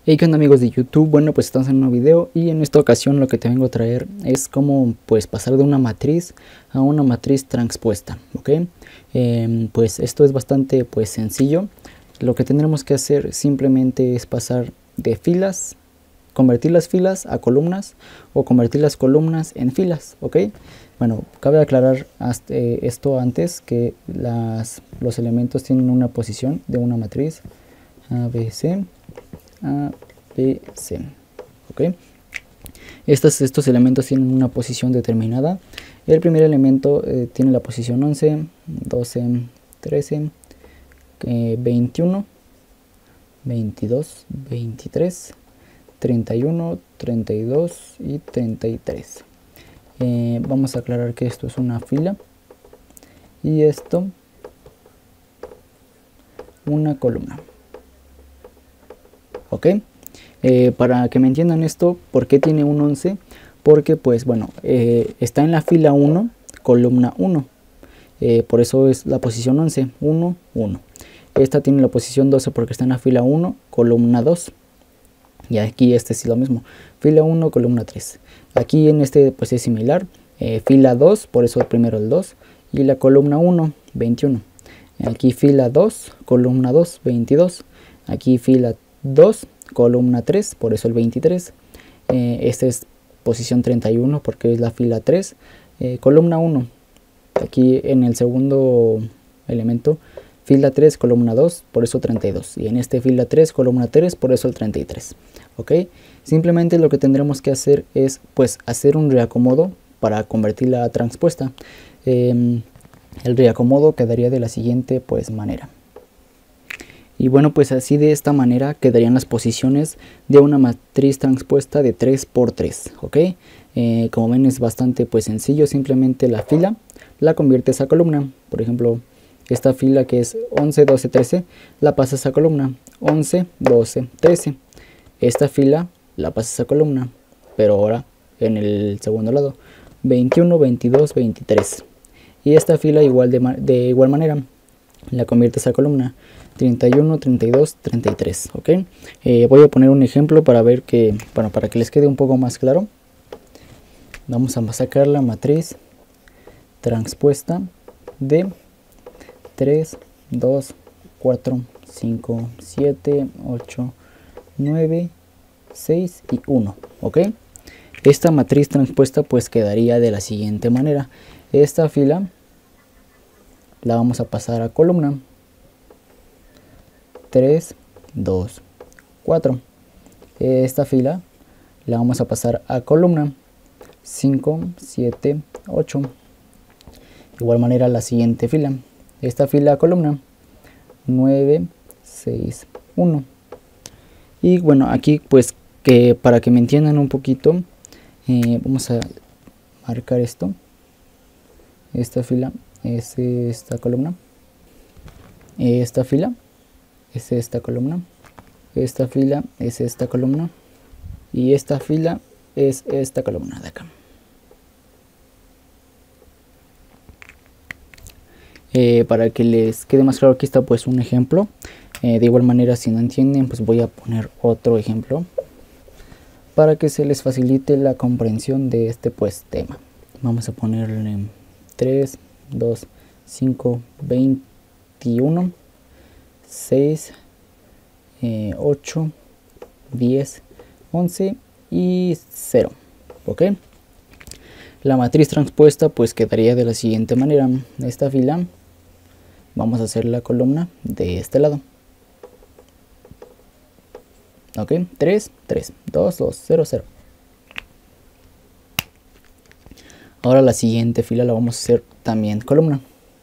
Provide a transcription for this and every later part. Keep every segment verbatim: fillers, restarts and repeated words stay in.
Hey, ¿qué onda amigos de YouTube? Bueno, pues estamos en un nuevo video y en esta ocasión lo que te vengo a traer es cómo pues pasar de una matriz a una matriz transpuesta, ¿ok? Eh, pues esto es bastante pues sencillo. Lo que tendremos que hacer simplemente es pasar de filas, convertir las filas a columnas o convertir las columnas en filas, ¿ok? Bueno, cabe aclarar hasta, eh, esto antes, que las, los elementos tienen una posición de una matriz A, B, C, A, B, C, ¿ok? Estos, estos elementos tienen una posición determinada. El primer elemento eh, tiene la posición once, doce, trece, eh, veintiuno, veintidós, veintitrés, treinta y uno, treinta y dos y treinta y tres. Eh, vamos a aclarar que esto es una fila y esto una columna, ¿ok? Eh, para que me entiendan esto, ¿por qué tiene un once? Porque pues bueno, eh, está en la fila uno, columna uno, eh, por eso es la posición once, uno, uno. Esta tiene la posición doce porque está en la fila uno, columna dos. Y aquí este es lo mismo, fila uno, columna tres. Aquí en este pues es similar, eh, fila dos, por eso primero el dos, y la columna uno, veintiuno. Aquí fila dos, columna dos, veintidós. Aquí fila dos, columna tres, por eso el veintitrés. Eh, esta es posición treinta y uno porque es la fila tres, eh, columna uno. Aquí en el segundo elemento, fila tres, columna dos, por eso treinta y dos. Y en este fila tres, columna tres, por eso el treinta y tres. ¿Ok? Simplemente lo que tendremos que hacer es pues hacer un reacomodo para convertirla a transpuesta. Eh, el reacomodo quedaría de la siguiente pues manera. Y bueno, pues así de esta manera quedarían las posiciones de una matriz transpuesta de tres por tres, ¿ok? Eh, como ven es bastante pues sencillo, simplemente la fila la conviertes a columna. Por ejemplo, esta fila que es once, doce, trece, la pasas a columna, once, doce, trece. Esta fila la pasas a columna, pero ahora en el segundo lado, veintiuno, veintidós, veintitrés. Y esta fila igual de, de igual manera la conviertes a columna, treinta y uno, treinta y dos, treinta y tres, ¿ok? Eh, voy a poner un ejemplo para ver que, bueno, para que les quede un poco más claro. Vamos a sacar la matriz transpuesta de tres, dos, cuatro, cinco, siete, ocho, nueve, seis y uno, ¿ok? Esta matriz transpuesta pues quedaría de la siguiente manera. Esta fila la vamos a pasar a columna, tres, dos, cuatro. Esta fila la vamos a pasar a columna, cinco, siete, ocho. De igual manera la siguiente fila, esta fila a columna, nueve, seis, uno. Y bueno, aquí pues que para que me entiendan un poquito, eh, vamos a marcar esto. Esta fila es esta columna, esta fila es esta columna, esta fila es esta columna y esta fila es esta columna de acá. Eh, para que les quede más claro, aquí está pues un ejemplo. Eh, de igual manera, si no entienden, pues voy a poner otro ejemplo para que se les facilite la comprensión de este pues tema. Vamos a ponerle tres, dos, cinco, veintiuno, seis, eh, ocho, diez, once y cero, ¿ok? La matriz transpuesta pues quedaría de la siguiente manera. Esta fila vamos a hacer la columna de este lado, ok, tres, tres, dos, dos, cero, cero. Ahora la siguiente fila la vamos a hacer también columna,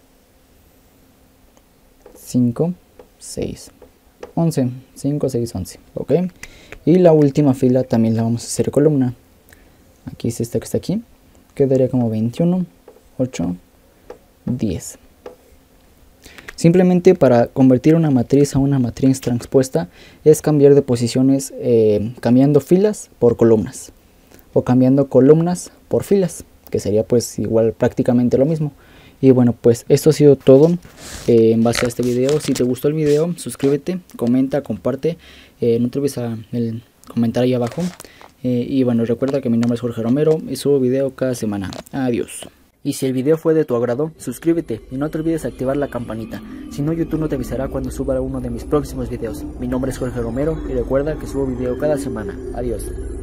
cinco, seis, once, cinco, seis, once, ok. Y la última fila también la vamos a hacer columna. Aquí es esta que está aquí, quedaría como veintiuno, ocho, diez. Simplemente para convertir una matriz a una matriz transpuesta es cambiar de posiciones, eh, cambiando filas por columnas o cambiando columnas por filas, que sería pues igual prácticamente lo mismo. Y bueno, pues esto ha sido todo eh, en base a este video. Si te gustó el video, suscríbete, comenta, comparte Eh, no te olvides a el comentar ahí abajo. Eh, y bueno, recuerda que mi nombre es Jorge Romero y subo video cada semana. Adiós. Y si el video fue de tu agrado, suscríbete y no te olvides de activar la campanita. Si no, YouTube no te avisará cuando suba uno de mis próximos videos. Mi nombre es Jorge Romero y recuerda que subo video cada semana. Adiós.